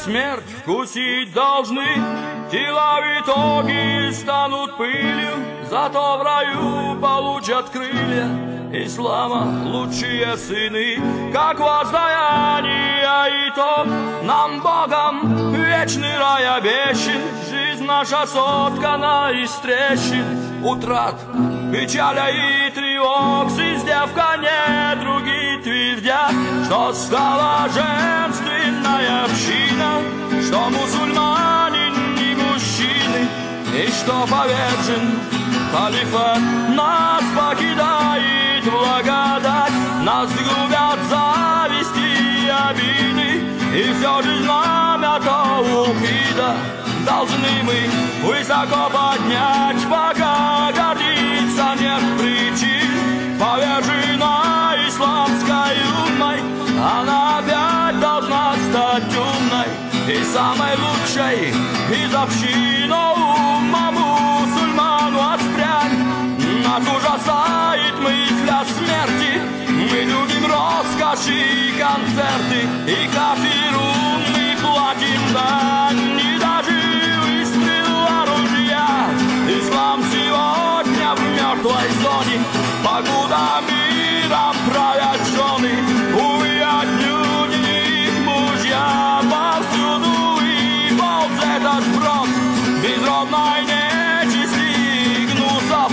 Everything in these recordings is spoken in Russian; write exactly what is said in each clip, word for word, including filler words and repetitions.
смерть вкусить должны. Тела в итоге станут пылью, зато в раю получат крылья ислама лучшие сыны. Как воздаяние итог нам Богом вечный рай обещан. Жизнь наша соткана из трещин, утрат, печаля и тревог. С издевка недруги твердят, что стала женственная община, что мусульмане не мужчины, и что повержен халифат. Нас покидает благодать, нас губят зависть и обиды, и все же знамя таухида должны мы высоко поднять, пока гордиться нет причин. Повержена исламской умой, она опять должна стать умной и самой лучшей из общин. Умма мусульман воспрянь, нас ужасает мысль о смерти. Мы любим роскоши и концерты, и кафиру мы платим дань. Не дожил выстрел оружия, ислам сегодня в мертвой зоне. Покуда миром правят жены, увы, отнюдь не их мужья. Повсюду и ползет аж брод безродной нечисти и гнусов,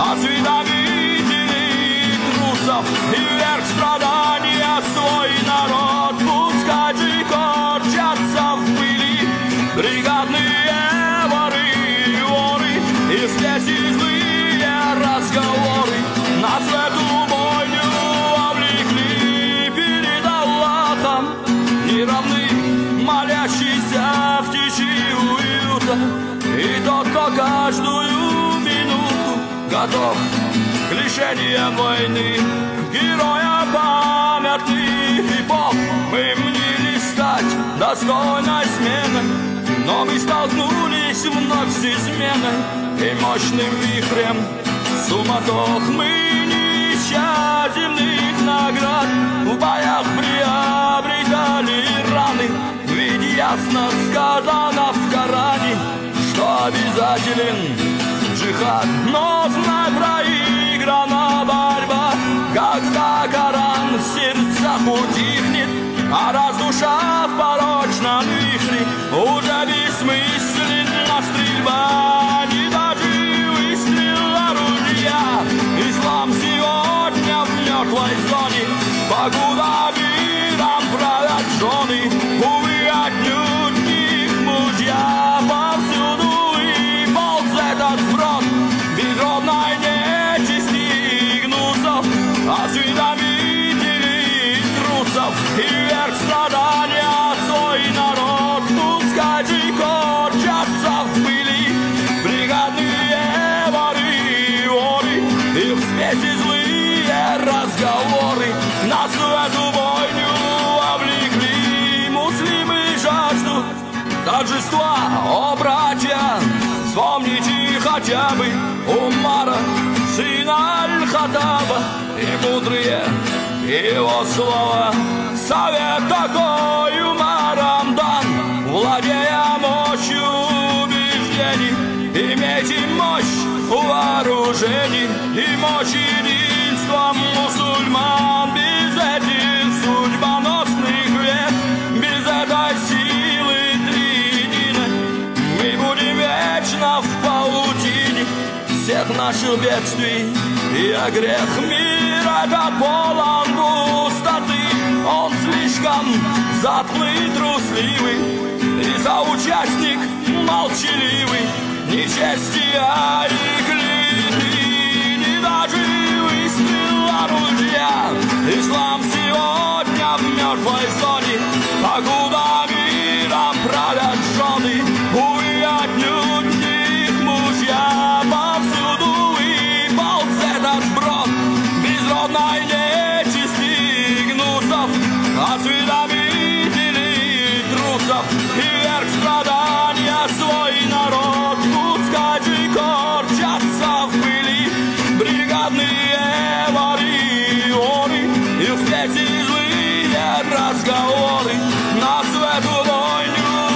осведомителей трусов. И вверх страдания свой народ пускай же корчатся в пыли бригадные воры и воры, и здесь и злые разговоры. Нас в эту бойню облекли перед Аллахом, неравны, молящийся в тиши уюта, и тот, кто каждую минуту готов к лишениям войны. Героя памятных эпох мы мнили стать достойной сменой, но мы столкнулись вновь с изменой и мощным вихрем суматох. Мы не ища земных наград, в боях приобретали раны, ведь ясно сказано в Коране, что обязателен джихад. Но знай, проиграна борьба, когда Коран в сердцах утихнет, а раз душа в порочном вихре, уже бессмысленна стрельба. Не дожил выстрел оружия, ислам сегодня в мертвой зоне. Покуда миром правят жены, увы, отнюдь не их мужья. Повсюду и ползет от сброд безродной нечисти и гнусов, осведомителей трусов. И вверх страдания свой народ пускай же корчатся в пыли бригадные воры и воры, их спеси злые разговоры. Нас в эту войну облекли, муслимы жаждут торжества. О, братья, вспомните хотя бы Умара, сына Аль-Хаттаба, и мудрые его слова. Совет такой Умарам дан, владея мощью убеждений, имейте мощь вооружений и мощь единства мусульман. Без этих судьбоносных лет, без этой силы триединой, мы будем вечно в паутине всех наших бедствий и грех. Мир этот полон пустоты, он слишком затлый, трусливый, и соучастник молчаливый нечестия и клеветы. Не дожил выстрел оружия, ислам сегодня в мертвой зоне. Покуда миром правят жены, увы, отнюдь не их мужья. Повсюду и ползет от сброд безродной нечисти и гнусов, осведомителей трусов. И вверх страдания свой народ пускай же корчатся в пыли бригадные воры и воры, и в спеси злые разговоры. Нас в эту войну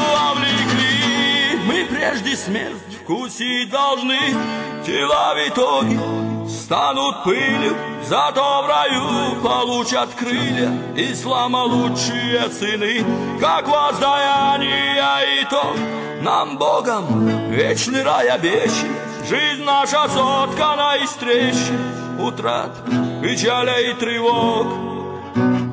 прежде смерть вкусить должны. Тела в итоге станут пылью, зато в раю получат крылья. Ислама лучшие сыны, как воздаяние итог. Нам Богом вечный рай обещан. Жизнь наша соткана из трещин, утрат, печалей и тревог.